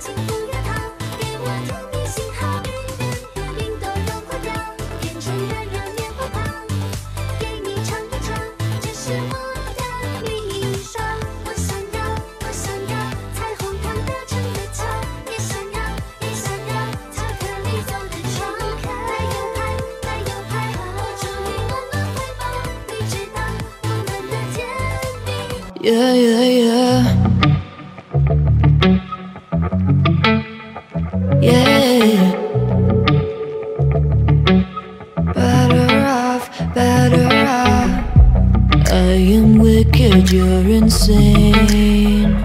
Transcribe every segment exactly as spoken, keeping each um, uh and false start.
情不要逃，给我甜蜜信号，人云都融化掉，变成热热棉花糖，给你尝一尝，这是我的秘霜。我想要，我想要彩虹糖的橙的桥，也想要，也想要巧克力做的床。奶油派，奶油派，我祝你暖暖怀抱，你知道我们的甜蜜。 Yeah, yeah, yeah. Yeah. Better off, better off. I am wicked, you're insane.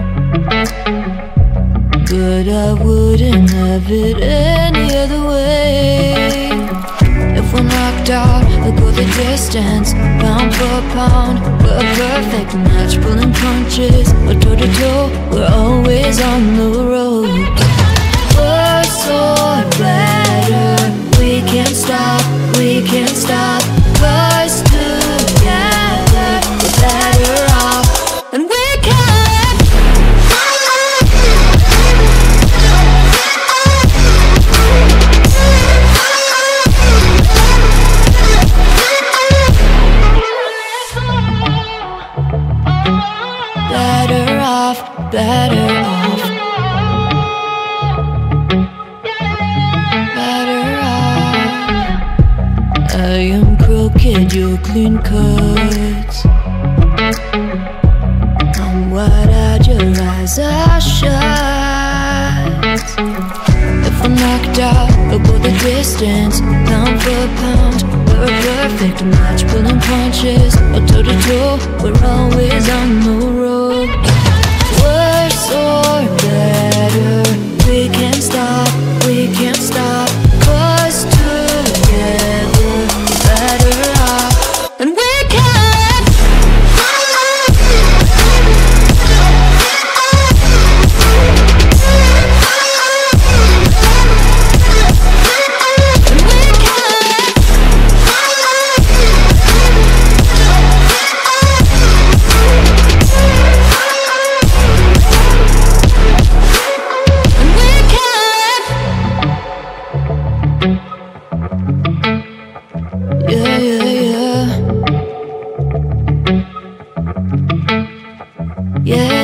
But I wouldn't have it any other way. If we're knocked out, we'll go the distance, pound for pound. We're a perfect match, pulling punches. We're toe to toe, we're always on the road. Worse or better, we can't stop, we can't stop. 'Cause together, we're better off, and we can. Better off, better off, better off. I am crooked, you're clean cuts. I'm wide-eyed, your eyes are shut. If we're knocked out, we'll go the distance, pound for pound. We're a perfect match, pulling punches. We're toe to toe, we're always on the road. Worse or better, we can't stop, we can't stop. 'Cause together, better off, and we can. And we can. And we can. Yeah, yeah, yeah. Yeah.